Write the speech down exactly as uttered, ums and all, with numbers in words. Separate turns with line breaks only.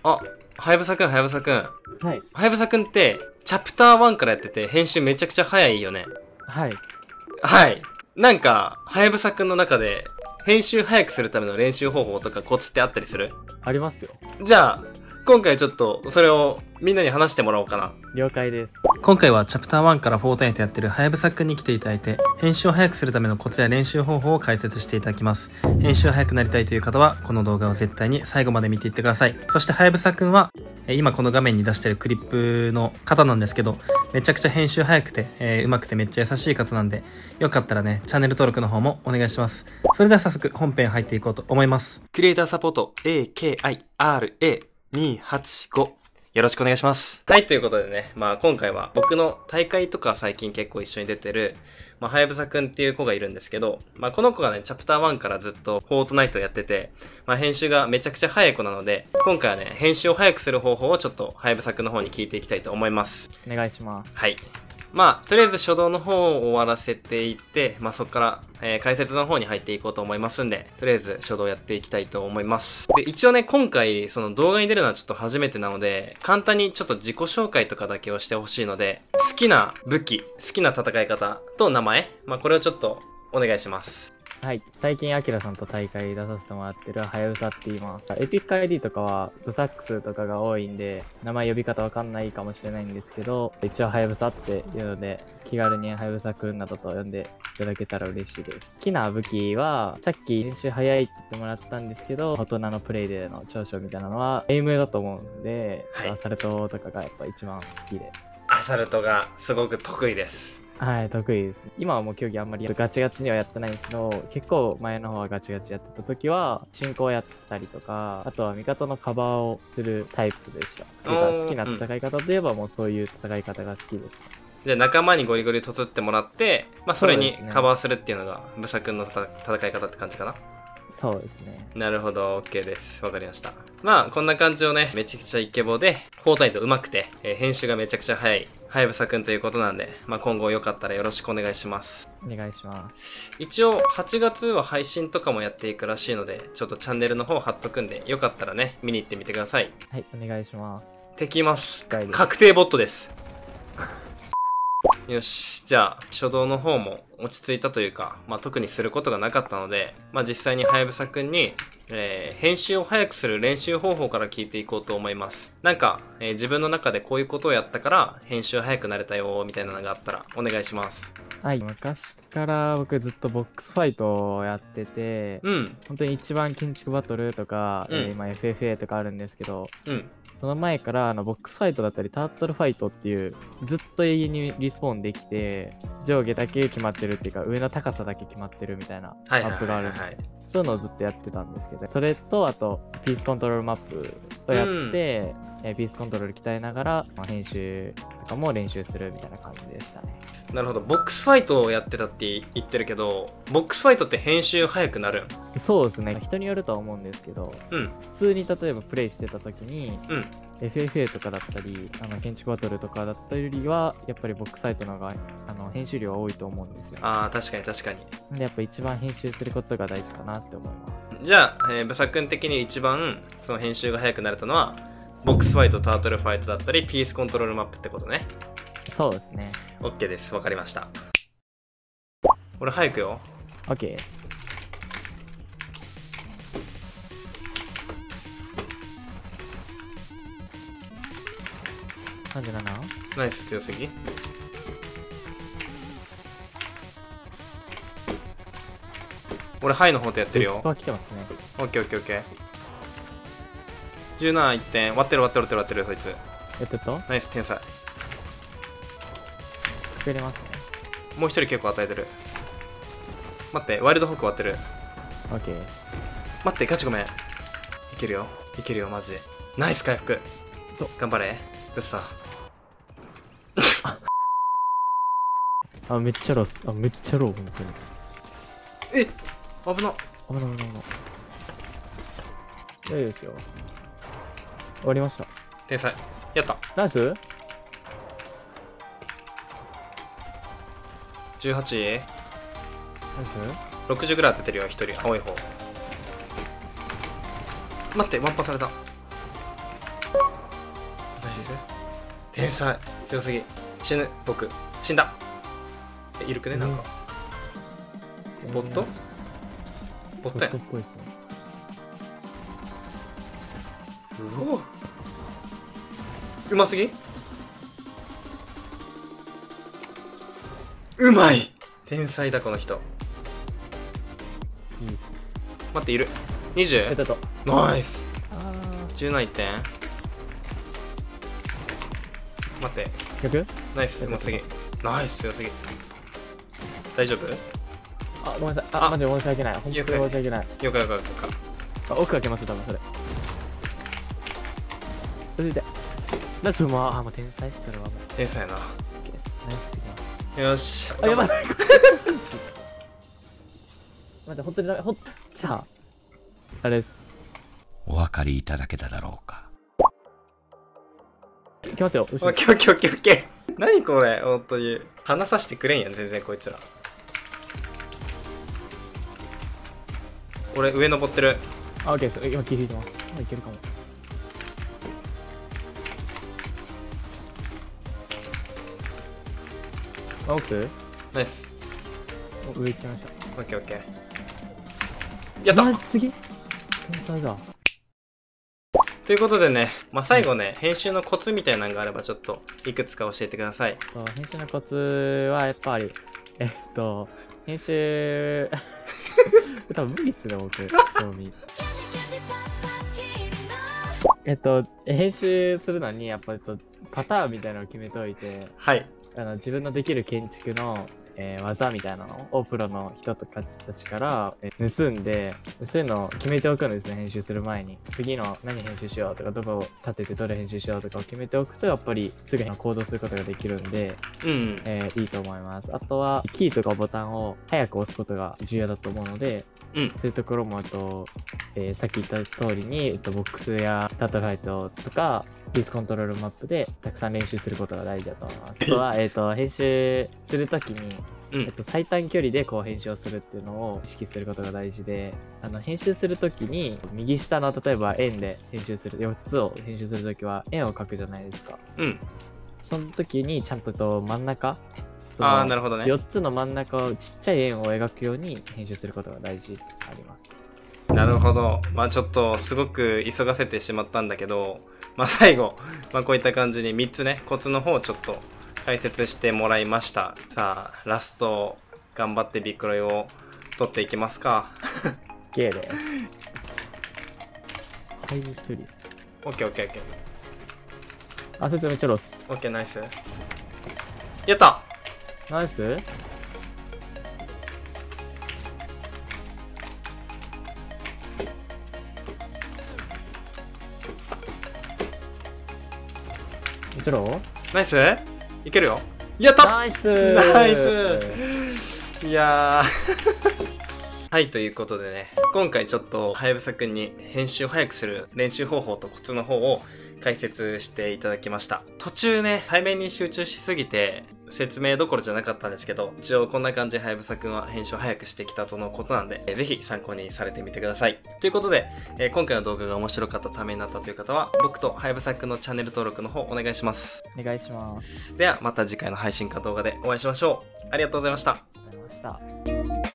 あ、はやぶさくん、はやぶさくん。
はい。
はやぶさくんって、チャプターワンからやってて、編集めちゃくちゃ早いよね。
はい。
はい。なんか、はやぶさくんの中で、編集早くするための練習方法とかコツってあったりする？
ありますよ。
じゃあ、今回ちょっと、それをみんなに話してもらおうかな。
了解です。
今回はチャプターワンからフォートナイトやってるはやぶさくんに来ていただいて、編集を早くするためのコツや練習方法を解説していただきます。編集早くなりたいという方は、この動画を絶対に最後まで見ていってください。そしてはやぶさくんは、今この画面に出してるクリップの方なんですけど、めちゃくちゃ編集早くて、えー、上手くてめっちゃ優しい方なんで、よかったらね、チャンネル登録の方もお願いします。それでは早速本編入っていこうと思います。クリエイターサポート エーケーアイアールエーにーはちご よろしくお願いします。はい、ということでね、まあ今回は僕の大会とか最近結構一緒に出てる、まあはやぶさくんっていう子がいるんですけど、まあこの子がね、チャプターワンからずっとフォートナイトやってて、まあ編集がめちゃくちゃ早い子なので、今回はね、編集を早くする方法をちょっとはやぶさくんの方に聞いていきたいと思います。
お願いします。
はい。まあ、とりあえず初動の方を終わらせていって、まあそこから、えー、解説の方に入っていこうと思いますんで、とりあえず初動やっていきたいと思います。で、一応ね、今回、その動画に出るのはちょっと初めてなので、簡単にちょっと自己紹介とかだけをしてほしいので、好きな武器、好きな戦い方と名前、まあこれをちょっとお願いします。
はい。最近、アキラさんと大会出させてもらってるはやぶさって言います。エピック アイディー とかは、ブサックスとかが多いんで、名前呼び方わかんないかもしれないんですけど、一応はやぶさっていうので、気軽にはやぶさくんなどと呼んでいただけたら嬉しいです。好きな武器は、さっき練習早いって言ってもらったんですけど、大人のプレイでの長所みたいなのは、エイムだと思うんで、はい、アサルトとかがやっぱ一番好きです。
アサルトがすごく得意です。
はい、得意です。今はもう競技あんまりガチガチにはやってないんですけど、結構前の方はガチガチやってた時は、進行やったりとか、あとは味方のカバーをするタイプでした。てか好きな戦い方といえばもうそういう戦い方が好きです。
じゃあ仲間にゴリゴリとつってもらって、まあそれにカバーするっていうのが、ブサ君の戦い方って感じかな？
そうですね。
なるほど、OK です。わかりました。まあ、こんな感じをね、めちゃくちゃイケボで、フォートナイト上手くて、えー、編集がめちゃくちゃ早い、はやぶさくんということなんで、まあ今後よかったらよろしくお願いします。
お願いします。
一応、はちがつは配信とかもやっていくらしいので、ちょっとチャンネルの方貼っとくんで、よかったらね、見に行ってみてください。
はい、お願いします。
敵います。確定ボットです。よし。じゃあ、初動の方も落ち着いたというか、まあ特にすることがなかったので、まあ実際にはやぶさくんに、えー、編集を早くする練習方法から聞いていこうと思います。なんか、えー、自分の中でこういうことをやったから、編集早くなれたよ、みたいなのがあったら、お願いします。
はい、昔から僕ずっとボックスファイトをやってて、うん。本当に一番建築バトルとか、うん、えー、今 エフエフエー とかあるんですけど、うん。その前からあのボックスファイトだったりタートルファイトっていうずっと永遠にリスポーンできて上下だけ決まってるっていうか上の高さだけ決まってるみたいなマップがあるんですよ。そういうのをずっとやってたんですけど、それとあとピースコントロールマップとやって、うん、えー、ピースコントロール鍛えながら、まあ、編集とかも練習するみたいな感じでしたね。
なるほど。ボックスファイトをやってたって言ってるけど、ボックスファイトって編集早くなるん？
そうですね。人によるとは思うんですけど、うん、普通に例えばプレイしてた時に、うん、エフエフエー とかだったり、あの建築バトルとかだったよりは、やっぱりボックスファイトの方があの編集量は多いと思うんですよ。
ああ、確かに確かに。
で、やっぱ一番編集することが大事かなって思います。
じゃあ、えー、ブサ君的に一番その編集が早くなれたのは、ボックスファイト、タートルファイトだったり、ピースコントロールマップってことね。
そうですね。
OK です。わかりました。俺早くよ。
OK です。さんじゅうなな？
ナイス、強すぎ。俺ハイの方でやってるよ。
スパー来てますね。
オッケーオッケーオッケー。じゅうなないってん。割ってる割ってる割ってる割ってるそいつ。
やってた？
ナイス、天才。
かけれますね。
もう一人結構与えてる。待って、ワイルドホーク割ってる。
オッケー。
待って、ガチごめん。いけるよ。いけるよ、マジで。ナイス回復。頑張れ。うっさ。
あ、めっちゃロス。あ、めっちゃロー、本当に。
え、危な。
危ない危ない危ない。大丈夫ですよ。終わりました。
天才。やった。
ナイス ?
じゅうはち。
ナイス
ろくじゅう ぐらい当ててるよ、一人。青い方。待って、ワンパされた。 天才。強すぎ。死ぬ。僕。死んだ。え、いるくねなんか。ボットボットやん。
ボットっぽいっすね。
うおうますぎうまい。天才だこの人。
いいっす。
待って、いる。にじゅう？
えっと
ナイス。
あ
じゅうなないてん。待って。
ー逆
ナイス。うますぎ。ナイス。強すぎ。大丈夫？
あ、ごめんなさい。あ、
あ
マジで申し訳ない。本当に申し訳ない。
よかよかよか。
あ、奥開けます多分それ。続いて。ナイス。まあ、もう天才っす、それはもう。
天才やな。
ナイスすぎます。
よし。
あ、やばい。待って、本当にダメ。ほっ、さあ。あれです。
お分かりいただけただろうか。
いきますよ。
オッケーオッケーオッケーオッケー。何これ、本当に。話させてくれんやん、全然こいつら。俺、上登ってる。
あ、オッケーです。今聞いてます。あ、いけるかも。あ、奥
ナイス。
お上行きました。
オッケーオッケー。やった
ナイスすぎ天才だ。
ということでね、まあ、最後ね、編集のコツみたいなのがあればちょっといくつか教えてください。
そう編集のコツはやっぱり、えっと、編集、多分無理っすね、僕、興味。えっと、編集するのに、やっぱ、えっと、パターンみたいなのを決めておいて、
はい。
あの自分のできる建築の、えー、技みたいなのをプロの人とかたちから、えー、盗んで、そういうのを決めておくんですね、編集する前に。次の何編集しようとか、どこを立ててどれ編集しようとかを決めておくと、やっぱりすぐ行動することができるんで、
うん。
えー、いいと思います。あとは、キーとかボタンを早く押すことが重要だと思うので、
うん。
そういうところも、あと、えー、さっき言った通りに、えっと、ボックスやタートルファイトとか、ピースコントロールマップでたくさん練習することが大事だと思います。あとは、えっと、編集するときに、
うん
えっと、最短距離でこう編集をするっていうのを意識することが大事で、あの、編集するときに、右下の、例えば円で編集する、よっつを編集するときは円を描くじゃないですか。
うん。
その時に、ちゃんとと真ん中、
ああ、なるほどね。
よっつの真ん中をちっちゃい円を描くように編集することが大事あります。
なるほど。まあちょっとすごく急がせてしまったんだけど、まあ最後、まあこういった感じにみっつね、コツの方をちょっと解説してもらいました。さあ、ラスト、頑張ってビクロイを取っていきますか。
ゲーです。タイムトゥリス。
オッケーオッケーオッケー。
あ、そいつめっちゃロス。
オッケーナイス。やった。
ナイス。ゼロ
ナイスいけるよ。やった
ナイス
ナイスいやー。はい、ということでね、今回ちょっと、はやぶさくんに編集を早くする練習方法とコツの方を解説していただきました。途中ね、対面に集中しすぎて、説明どころじゃなかったんですけど、一応こんな感じではやぶさくんは編集を早くしてきたとのことなんで、えー、ぜひ参考にされてみてください。ということで、えー、今回の動画が面白かったためになったという方は、僕とはやぶさくんのチャンネル登録の方お願いします。
お願いします。
では、また次回の配信か動画でお会いしましょう。ありがとうございました。
ありがとうございました。